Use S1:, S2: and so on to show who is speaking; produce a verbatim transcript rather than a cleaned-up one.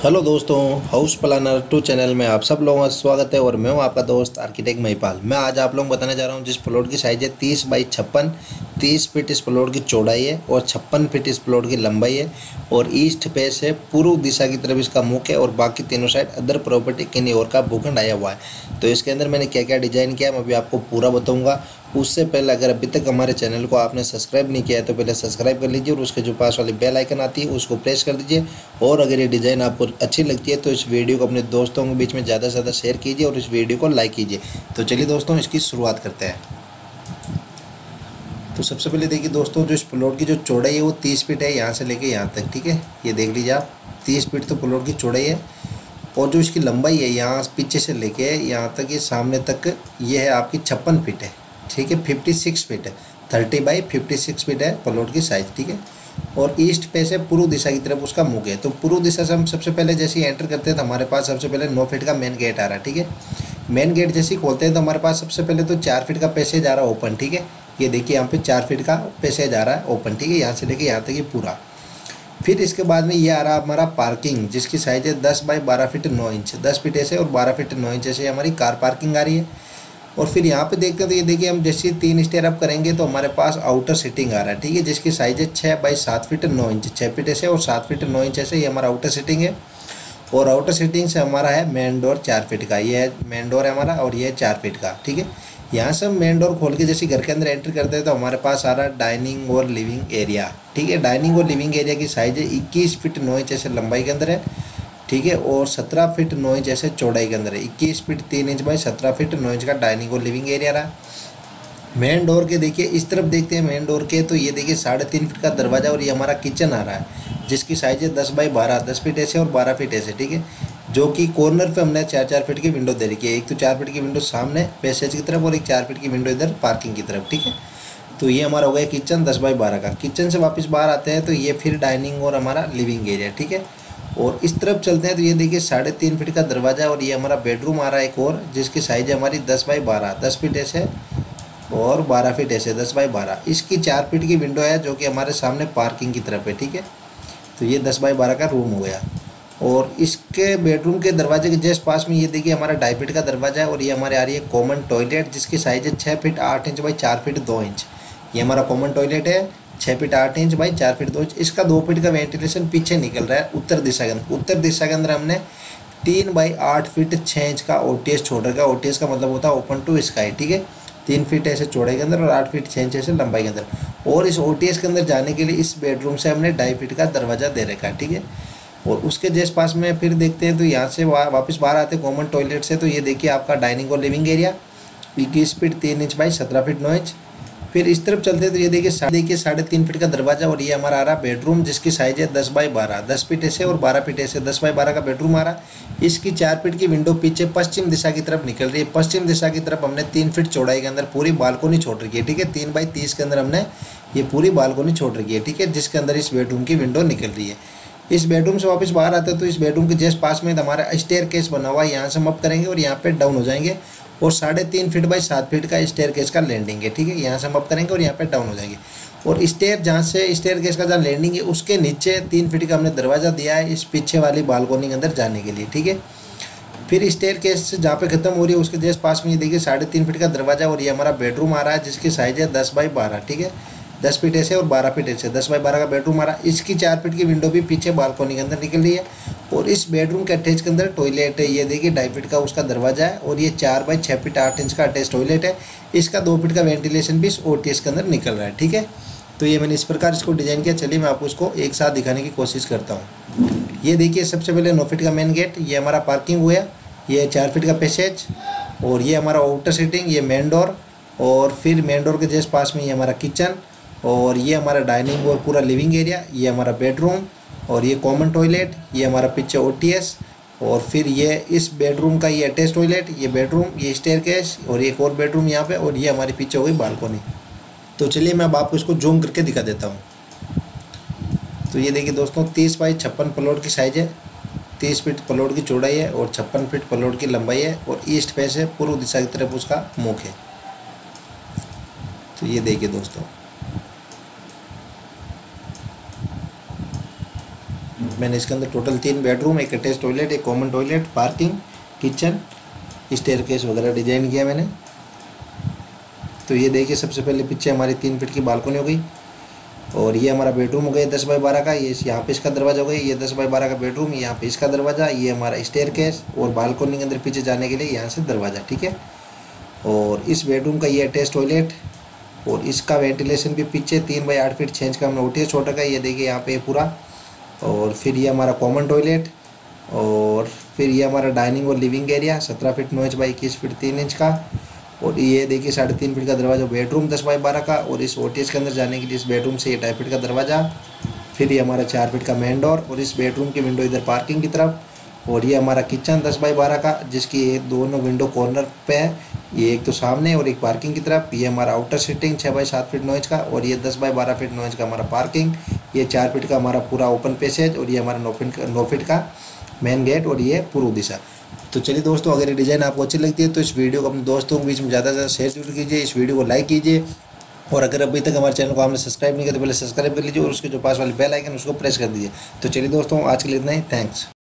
S1: Hello दोस्तों, house planner to channel में आप सब लोगों का स्वागत है। और मैं हूं आपका दोस्त आर्किटेक्ट महिपाल। मैं आज आप लोगों को बताने जा रहा हूं जिस प्लॉट की साइज़ है तीस बाई छप्पन, तीस फीट इस प्लॉट की चौड़ाई है और छप्पन फीट इस प्लॉट की लंबाई है। और ईस्ट फेस है, पूर्व दिशा की तरफ इसका मुख है और बाकी तीनों साइड अदर प्रॉपर्टी किन्हीं और का भूखंड आया हुआ है। तो इसके अंदर मैंने क्या क्या डिज़ाइन किया मैं अभी आपको पूरा बताऊँगा। उससे पहले अगर अभी तक हमारे चैनल को आपने सब्सक्राइब नहीं किया है तो पहले सब्सक्राइब कर लीजिए और उसके जो पास वाली बेल आइकन आती है उसको प्रेस कर दीजिए। और अगर ये डिज़ाइन आपको अच्छी लगती है तो इस वीडियो को अपने दोस्तों के बीच में ज़्यादा से ज़्यादा शेयर कीजिए और इस वीडियो को लाइक कीजिए। तो चलिए दोस्तों, इसकी शुरुआत करते हैं। तो सबसे पहले देखिए दोस्तों, जो इस प्लॉट की जो चौड़ाई है वो तीस फीट है, यहाँ से लेके यहाँ तक। ठीक है, ये देख लीजिए आप, तीस फीट तो प्लॉट की चौड़ाई है। और जो इसकी लंबाई है यहाँ पीछे से लेके यहाँ तक, ये सामने तक, ये है आपकी छप्पन फीट है। ठीक है, फिफ्टी सिक्स फीट है, thirty by fifty six feet है प्लॉट की साइज़। ठीक है, और ईस्ट फेस है, पूर्व दिशा की तरफ उसका मुख है। तो पूर्व दिशा से हम सबसे पहले जैसे ही एंटर करते हैं तो हमारे पास सबसे पहले नौ फीट का मेन गेट आ रहा है। ठीक है, मेन गेट जैसे ही खोलते हैं तो हमारे पास सबसे पहले तो चार फीट का पैसेज आ रहा है ओपन। ठीक है, ये देखिए यहाँ पे चार फीट का पैसेज आ रहा है ओपन। ठीक है, यहाँ से लेके यहाँ तक ये पूरा। फिर इसके बाद में ये आ रहा है हमारा पार्किंग, जिसकी साइज़ है दस बाई बारह फीट नौ इंच, दस फीट ऐसे और बारह फीट नौ इंच ऐसे हमारी कार पार्किंग आ रही है। और फिर यहाँ पे देखते हैं तो ये देखिए, हम जैसे तीन स्टेयर अप करेंगे तो हमारे पास आउटर सीटिंग आ रहा है। ठीक है, जिसकी साइज़ है छः बाई सात फीट नौ इंच, छः फीट ऐसे और सात फीट नौ इंच ऐसे, ये हमारा आउटर सीटिंग है। और आउटर सीटिंग से हमारा है मेन डोर चार फीट का, ये है मेन डोर है हमारा और ये है चार फीट का। ठीक है, यहाँ से हम मेन डोर खोल के जैसे घर के अंदर एंटर करते हैं तो हमारे पास आ रहा है डाइनिंग और लिविंग एरिया। ठीक है, डाइनिंग और लिविंग एरिया की साइज़ है इक्कीस फीट नौ इंच ऐसे लंबाई के अंदर है। ठीक है, और सत्रह फीट नौ इंच ऐसे चौड़ाई के अंदर है। इक्कीस फीट तीन इंच बाई सत्रह फीट नौ इंच का डाइनिंग और लिविंग एरिया रहा। मेन डोर के देखिए इस तरफ देखते हैं मेन डोर के, तो ये देखिए साढ़े तीन फीट का दरवाज़ा और ये हमारा किचन आ रहा है, जिसकी साइज़ है दस बाई बारह, दस फीट ऐसे और बारह फीट ऐसे। ठीक है, जो कि कॉर्नर पे हमने चार चार फीट की विंडो दे रखी है। एक तो चार फीट की विंडो सामने पैसेज की तरफ और एक चार फीट की विंडो इधर पार्किंग की तरफ। ठीक है, तो ये हमारा हो गया किचन दस बाई बारह का। किचन से वापस बाहर आते हैं तो ये फिर डाइनिंग और हमारा लिविंग एरिया। ठीक है, और इस तरफ चलते हैं तो ये देखिए साढ़े तीन फीट का दरवाज़ा और ये हमारा बेडरूम आ रहा है एक और, जिसकी साइज़ है हमारी दस बाई बारह, दस फीट ऐसे और बारह फीट ऐसे, दस बाई बारह। इसकी चार फीट की विंडो है जो कि हमारे सामने पार्किंग की तरफ है। ठीक है, तो ये दस बाई बारह का रूम हो गया। और इसके बेडरूम के दरवाजे के जस्ट पास में ये देखिए हमारा ढाई फीट का दरवाज़ा है और ये हमारे आ रही है कॉमन टॉयलेट, जिसकी साइज़ है छः फीट आठ इंच बाई चार फीट दो इंच। ये हमारा कॉमन टॉयलेट है, छः फीट आठ इंच बाई चार फीट दो इंच। इसका दो फीट का वेंटिलेशन पीछे निकल रहा है उत्तर दिशा के अंदर। उत्तर दिशा के अंदर हमने तीन बाई आठ फीट छः इंच का ओ टी एस छोड़ रखा है। ओ टी एस का मतलब होता है ओपन टू स्काई। ठीक है, तीन फीट ऐसे चौड़ाई के अंदर और आठ फीट छः इंच ऐसे लंबाई के अंदर। और इस ओ टी एस के अंदर जाने के लिए इस बेडरूम से हमने ढाई फीट का दरवाज़ा दे रखा है। ठीक है, और उसके जस्ट पास में फिर देखते हैं तो यहाँ से वा, वापस बाहर आते हैं कॉमन टॉयलेट से, तो ये देखिए आपका डाइनिंग और लिविंग एरिया इक्कीस फीट तीन इंच बाई सत्रह फीट नौ इंच। फिर इस तरफ चलते हैं तो ये देखिए देखिए साढ़े तीन फीट का दरवाज़ा और ये हमारा आ रहा बेडरूम, जिसकी साइज़ है दस बाई बारह, दस फीट ऐसे और बारह फीट ऐसे, दस बाई बारह का बेडरूम आ रहा। इसकी चार फीट की विंडो पीछे पश्चिम दिशा की तरफ निकल रही है। पश्चिम दिशा की तरफ हमने तीन फीट चौड़ाई के अंदर पूरी बालकोनी छोड़ रखी है। ठीक है, तीन बाई तीस के अंदर हमने ये पूरी बालकोनी छोड़ रखी है। ठीक है, जिसके अंदर इस बेडरूम की विंडो निकल रही है। इस बेडरूम से वापस बाहर आते हैं तो इस बेडरूम के जस्ट पास में हमारा स्टेयर केस बना हुआ है, यहाँ से हम अप करेंगे और यहाँ पे डाउन हो जाएंगे। और साढ़े तीन फीट बाई सात फीट का स्टेयर केस का लैंडिंग है। ठीक है, यहाँ से हम अप करेंगे और यहाँ पे डाउन हो जाएंगे। और स्टेयर जहाँ से स्टेयर केस का जहाँ लैंडिंग है उसके नीचे तीन फीट का हमने दरवाज़ा दिया है इस पीछे वाली बालकोनी के अंदर जाने के लिए। ठीक है, फिर स्टेयर केस जहाँ पे खत्म हो रही है उसके जस्ट पास में ये देखिए साढ़े तीन फीट का दरवाज़ा और ये हमारा बेडरूम आ रहा है, जिसकी साइज़ है दस बाई बारह। ठीक है, दस फीट ऐसे और बारह फीट ऐसे, दस बाई बारह का बेडरूम आ रहा है। इसकी चार फीट की विंडो भी पीछे बालकोनी के अंदर निकल रही है। और इस बेडरूम के अटैच के अंदर टॉयलेट है, ये देखिए ढाई फीट का उसका दरवाज़ा है और ये चार बाई छः फीट आठ इंच का अटैच टॉयलेट है। इसका दो फीट का वेंटिलेशन भी इस ओ टी एस के अंदर निकल रहा है। ठीक है, तो ये मैंने इस प्रकार इसको डिज़ाइन किया। चलिए मैं आपको इसको एक साथ दिखाने की कोशिश करता हूँ। ये देखिए सबसे पहले नौ फीट का मेन गेट, ये हमारा पार्किंग हुआ, ये चार फीट का पैसेज और ये हमारा आउटर सीटिंग, ये मेन डोर। और फिर मेन डोर के जस्ट पास में ये हमारा किचन और ये हमारा डाइनिंग और पूरा लिविंग एरिया, ये हमारा बेडरूम और ये कॉमन टॉयलेट, ये हमारा पीछे ओ टी एस। और फिर ये इस बेडरूम का ये अटैच टॉयलेट, ये बेडरूम, ये स्टेयरकेस और एक और बेडरूम यहाँ पे और ये हमारी पीछे हो गई बालकोनी। तो चलिए मैं अब आपको इसको जूम करके दिखा देता हूँ। तो ये देखिए दोस्तों, तीस बाई छप्पन प्लॉट की साइज़ है, तीस फीट प्लॉट की चौड़ाई है और छप्पन फीट प्लॉट की लंबाई है। और ईस्ट फेस है, पूर्व दिशा की तरफ उसका मुख है। तो ये देखिए दोस्तों, मैंने इसके अंदर टोटल तीन बेडरूम, एक अटैच टॉयलेट, एक common toilet, parking, kitchen, staircase वगैरह डिजाइन किया मैंने। तो ये देखिए सबसे पहले पीछे हमारी तीन फीट की बालकनी हो गई और ये हमारा बेडरूम हो गया दस बाई बारह का। ये यहाँ पे इसका दरवाजा हो गया, ये दस बाई बारह का बेडरूम, यहाँ पे इसका दरवाज़ा, ये हमारा स्टेयरकेस और बालकनी के अंदर पीछे जाने के लिए यहाँ से दरवाज़ा, ठीक है। और इस बेडरूम का ये अटैच टॉयलेट और इसका वेंटिलेशन भी पीछे तीन बाई आठ फीट छेंच का हमने ओटी छोटा का, ये देखिए यहाँ पे पूरा। और फिर ये हमारा कॉमन टॉयलेट और फिर ये हमारा डाइनिंग और लिविंग एरिया सत्रह फीट नौ इंच बाई इक्कीस फीट तीन इंच का। और ये देखिए साढ़े तीन फीट का दरवाज़ा बेडरूम दस बाई बारह का और इस ओटीएस के अंदर जाने के लिए इस बेडरूम से ये ढाई फीट का दरवाज़ा। फिर ये हमारा चार फीट का मेन डोर और इस बेडरूम की विंडो इधर पार्किंग की तरफ। और ये हमारा किचन दस बाई बारह का जिसकी ये दोनों विंडो कॉर्नर पे है, ये एक तो सामने और एक पार्किंग की तरफ। ये हमारा आउटर सीटिंग छः बाई सात फीट नौ इंच का और ये दस बाई बारह फीट नौ इंच का हमारा पार्किंग। ये चार फीट का हमारा पूरा ओपन पैसेज और ये हमारा नौ फीट नौ फीट का मेन गेट और ये पूर्व दिशा। तो चलिए दोस्तों, अगर ये डिज़ाइन आपको अच्छी लगती है तो इस वीडियो को अपने दोस्तों के बीच में ज़्यादा से ज़्यादा शेयर जरूर कीजिए, इस वीडियो को लाइक कीजिए और अगर अभी तक हमारे चैनल को आपने सब्सक्राइब नहीं किया तो पहले सब्सक्राइब कर लीजिए और उसके जो पास वाले बेल आइकन उसको प्रेस कर दीजिए। तो चलिए दोस्तों, आज के लिए इतना ही, थैंक्स।